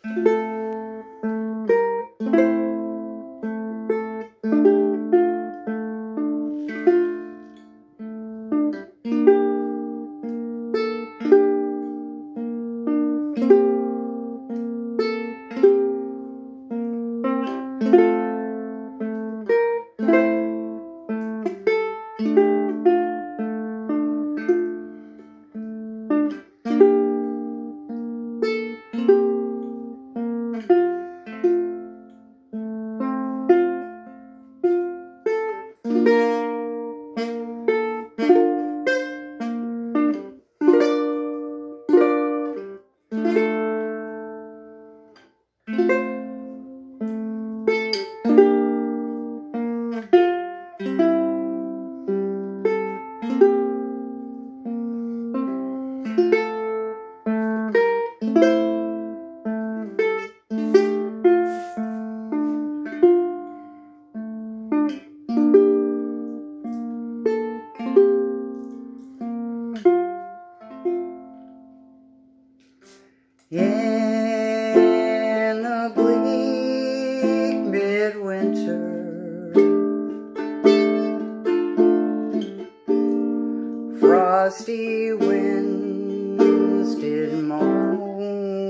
In the bleak midwinter, frosty winds did moan,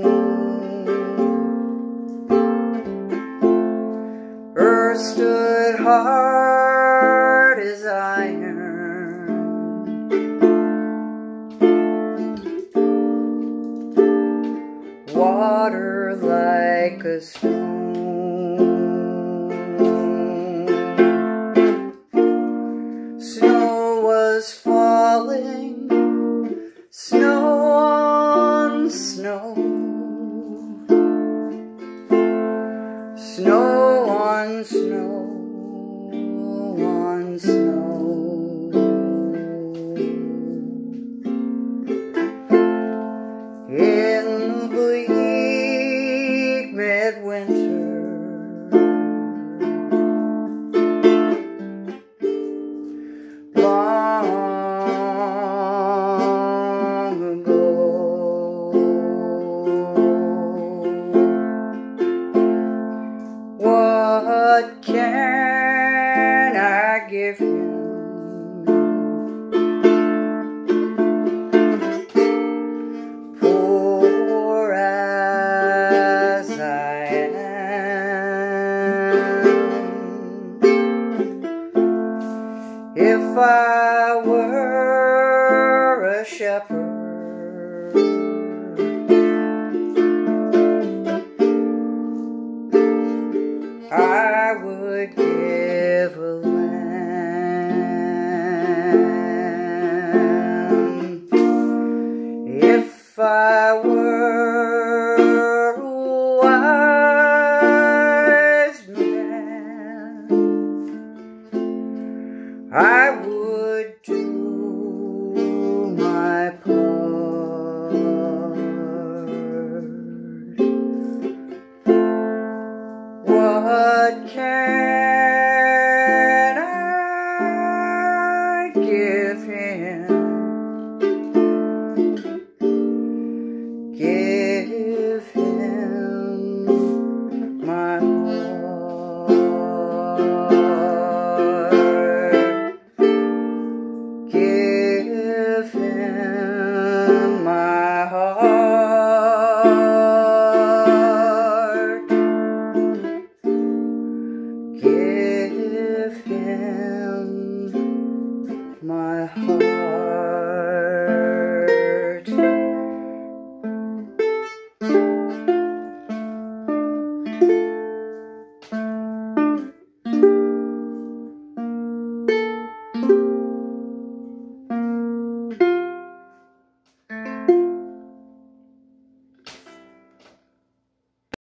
earth stood hard as iron, water like a stone. Snow was falling, snow on snow, snow on snow on snow. In the bleak midwinter, long ago, what can I give him? If I were a shepherd, I would give a lamb. If I were a wise man, I would do my part. What can I give him? Give him my heart. Give him my heart. Give him my heart.